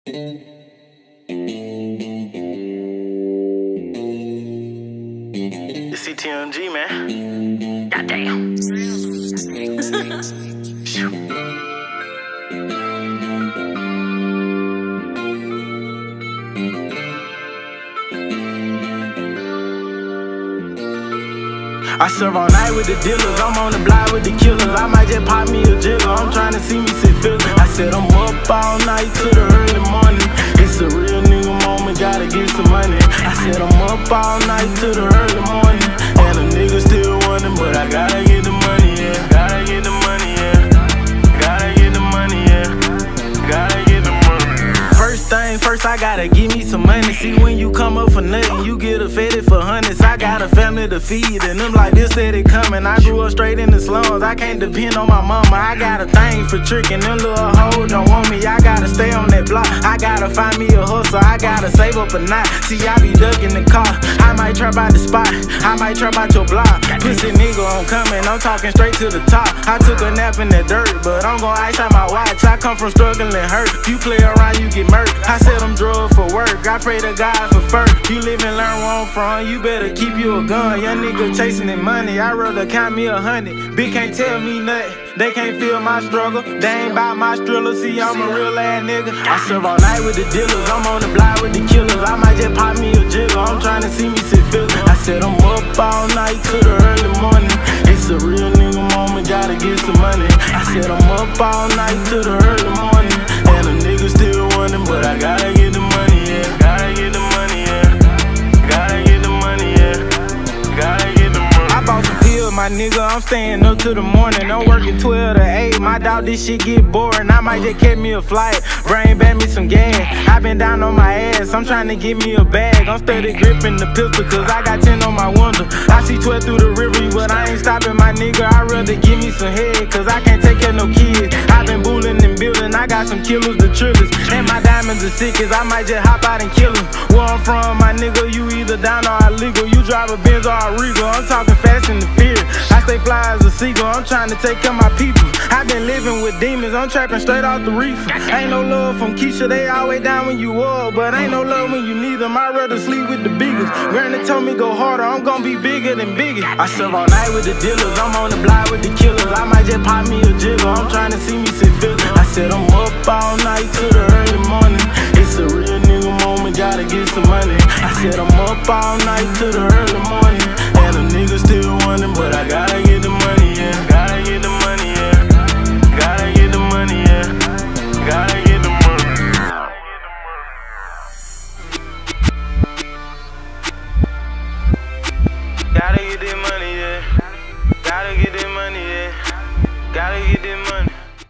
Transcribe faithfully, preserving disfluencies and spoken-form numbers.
It's C T M G, man. Goddamn. I serve all night with the dealers, I'm on the block with the killers. I might just pop me a jigger, I'm trying to see me sit feelin'. I said I'm up all night to the early morning. It's a real nigga moment, gotta get some money. I said I'm up all night to the early morning, and a nigga still wantin', but I gotta get the money, yeah. Gotta get the money, yeah. Gotta get the money, yeah. Gotta get the money. First thing first, I gotta give me some money. See, when you come up for nothing, you get offended for hundreds. I got a family to feed, and them like this steady coming. I grew up straight in the slums, I can't depend on my mama. I got a thing for tricking, them little hoes don't want me. I gotta stay on that block, I gotta find me a hustle. I gotta save up a night, see I be ducking the car. I might trap out the spot, I might trap out your block. Pussy nigga, I'm coming, I'm talking straight to the top. I took a nap in the dirt, but I'm gon' ice out my watch. I come from struggling hurt, you play around, you get murked. I said I'm drugged for work, I pray to God for first. You live and learn where I'm from, you better keep you a gun. Young nigga chasing that money, I'd rather count me a hundred. Bitch can't tell me nothing, they can't feel my struggle. They ain't bout my striller, see I'm a real ass nigga. I serve all night with the dealers, I'm on the block with the killers. I might just pop me a jigger, I'm trying to see me sit feelin'. I said I'm up all night to the early morning. It's a real nigga moment, gotta get some money. I said I'm up all night to the early morning, and a nigga still wantin', but I gotta get the money, yeah. Gotta get the money, yeah. Gotta get the money, yeah. Gotta get the money. I bought some pills, my nigga, I'm staying up till the morning. I'm working twelve to eight, my dog, this shit get boring. I might just catch me a flight, bring back me some gas. I been down on my ass, I'm trying to get me a bag. I'm steady gripping the pistol, cause I got ten on my window. I see twelve through the river, but I ain't stopping, my nigga. I'd rather give me some head, cause I can't take care of no kids. I been bullying and building, I got some killers, the trillers. And my diamonds are sickest, I might just hop out and kill them. Where I'm from, my nigga, you either down or illegal. You drive a Benz or a Regal, I'm talking fast and the fear. I stay fly as a seagull, I'm trying to take care of my people. I been living with demons, I'm trapping straight off the reefer. Ain't no love from Keisha, they always down when you up, but ain't no love when you need them. I'd rather sleep with the biggest. Granny told me go harder, I'm gon' be bigger than biggest. I serve all night with the dealers, I'm on the block with the killers. I might just pop me a jigger, I'm trying to see me sit feelin'. I said I'm up all night to the early morning. It's a real nigga moment, gotta get some money. I said I'm up all night to the early morning, and a nigga still wantin', but I gotta get the money, yeah. Gotta get the money, yeah. Gotta get the money, yeah. Gotta get the money. Gotta get the money, yeah. Gotta get the money, yeah. Gotta get the money.